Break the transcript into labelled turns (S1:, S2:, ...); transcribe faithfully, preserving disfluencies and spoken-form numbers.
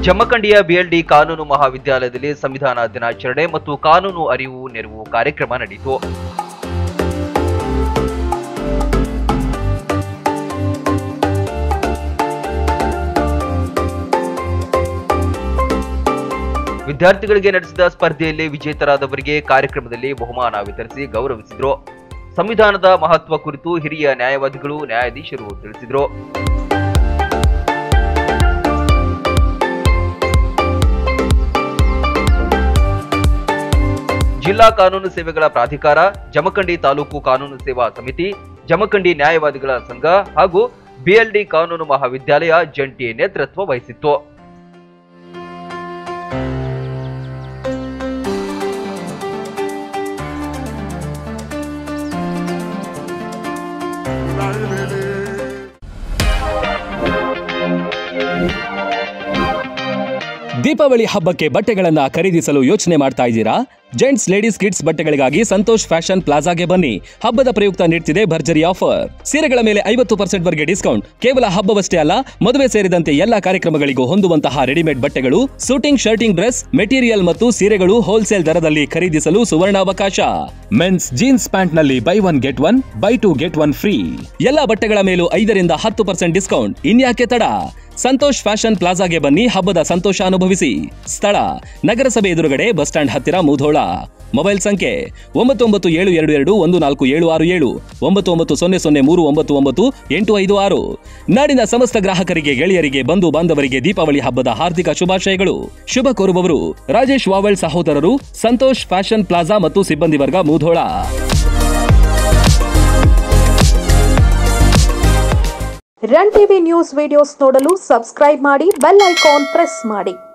S1: ಜಮಖಂಡಿಯ BLD ಕಾನೂನು ಮಹಾವಿದ್ಯಾಲಯದಲ್ಲಿ ಸಂವಿಧಾನ ದಿನಾಚರಣೆ ಮತ್ತು ಕಾನೂನು ಅರಿವು ನೆರವು ಕಾರ್ಯಕ್ರಮ ನಡೆಯಿತು. ವಿದ್ಯಾರ್ಥಿಗಳಿಗೆ ನಡೆಸಿದ ಸ್ಪರ್ಧೆಯಲ್ಲಿ ವಿಜೇತರಾದವರಿಗೆ ಕಾರ್ಯಕ್ರಮದಲ್ಲಿ ಬಹುಮಾನ ವಿತರಿಸಿ ಗೌರವಿಸಿದರು. ಸಂವಿಧಾನದ ಮಹತ್ವ ಕುರಿತು ಹಿರಿಯ ನ್ಯಾಯವಾದಿಗಳು, ನ್ಯಾಯಾಧೀಶರು ತಿಳಿಸಿದರು. ಜಿಲ್ಲಾ ಕಾನೂನು ಸೇವೆಗಳ ಪ್ರಾಧಿಕಾರ, ಜಮಖಂಡಿ ತಾಲೂಕು ಕಾನೂನು ಸೇವಾ ಸಮಿತಿ, ಜಮಖಂಡಿ ನ್ಯಾಯವಾದಿಗಳ ಸಂಘ ಹಾಗೂ ಬಿಎಲ್ಡಿ ಕಾನೂನು ಮಹಾವಿದ್ಯಾಲಯ ಜಂಟಿ ನೇತೃತ್ವ ವಹಿಸಿತ್ತು.
S2: ದೀಪಾವಳಿ ಹಬ್ಬಕ್ಕೆ ಬಟ್ಟೆಗಳನ್ನ ಖರೀದಿಸಲು ಯೋಚನೆ ಮಾಡ್ತಾ ಇದ್ದೀರಾ? ಜೆಂಟ್ಸ್, ಲೇಡೀಸ್, ಕಿಡ್ಸ್ ಬಟ್ಟೆಗಳಿಗಾಗಿ ಸಂತೋಷ್ ಫ್ಯಾಷನ್ ಪ್ಲಾಜಾಗೆ ಬನ್ನಿ. ಹಬ್ಬದ ಪ್ರಯುಕ್ತ ನೀಡ್ತಿದೆ ಭರ್ಜರಿ ಆಫರ್. ಸೀರೆಗಳ ಮೇಲೆ ಐವತ್ತು ಪರ್ಸೆಂಟ್ ವರೆಗೆ ಡಿಸ್ಕೌಂಟ್. ಕೇವಲ ಹಬ್ಬವಷ್ಟೇ ಅಲ್ಲ, ಮದುವೆ ಸೇರಿದಂತೆ ಎಲ್ಲಾ ಕಾರ್ಯಕ್ರಮಗಳಿಗೂ ಹೊಂದುವಂತಹ ರೆಡಿಮೇಡ್ ಬಟ್ಟೆಗಳು, ಶೂಟಿಂಗ್, ಶರ್ಟಿಂಗ್, ಡ್ರೆಸ್ ಮೆಟೀರಿಯಲ್ ಮತ್ತು ಸೀರೆಗಳು ಹೋಲ್ಸೇಲ್ ದರದಲ್ಲಿ ಖರೀದಿಸಲು ಸುವರ್ಣಾವಕಾಶ. ಮೆನ್ಸ್ ಜೀನ್ಸ್ ಪ್ಯಾಂಟ್ ನಲ್ಲಿ buy one get one, buy two get one free. ಎಲ್ಲಾ ಬಟ್ಟೆಗಳ ಮೇಲೂ ಐದರಿಂದ ಹತ್ತು ಪರ್ಸೆಂಟ್ ಡಿಸ್ಕೌಂಟ್. ಇನ್ಯಾಕೆ ತಡ? ಸಂತೋಷ್ ಫ್ಯಾಷನ್ ಪ್ಲಾಜಾಗೆ ಬನ್ನಿ, ಹಬ್ಬದ ಸಂತೋಷ ಅನುಭವಿಸಿ. ಸ್ಥಳ ನಗರಸಭೆ ಎದುರುಗಡೆ, ಬಸ್ ಸ್ಟ್ಯಾಂಡ್ ಹತ್ತಿರ, ಮೂಧೋಳ. ಮೊಬೈಲ್ ಸಂಖ್ಯೆ ಒಂಬತ್ತು ಒಂಬತ್ತು ಏಳು ಎರಡು ಎರಡು ಒಂದು ನಾಲ್ಕು ಏಳು ಆರು ಏಳು, ಒಂಬತ್ತು ಒಂಬತ್ತು ಸೊನ್ನೆ ಸೊನ್ನೆ ಮೂರು ಒಂಬತ್ತು ಒಂಬತ್ತು ಎಂಟು ಐದು ಆರು. ನಾಡಿನ ಸಮಸ್ತ ಗ್ರಾಹಕರಿಗೆ, ಗೆಳೆಯರಿಗೆ, ಬಂಧು ಬಾಂಧವರಿಗೆ ದೀಪಾವಳಿ ಹಬ್ಬದ ಹಾರ್ದಿಕ ಶುಭಾಶಯಗಳು. ಶುಭ ಕೋರುವವರು ರಾಜೇಶ್ ವಾವಲ್ ಸಹೋದರರು, ಸಂತೋಷ್ ಫ್ಯಾಷನ್ ಪ್ಲಾಜಾ ಮತ್ತು ಸಿಬ್ಬಂದಿ ವರ್ಗ, Mudhol.
S3: Run TV news videos ನೋಡಲು ಸಬ್ಸ್ಕ್ರೈಬ್ ಮಾಡಿ, ಬೆಲ್ ಐಕಾನ್ ಪ್ರೆಸ್ ಮಾಡಿ.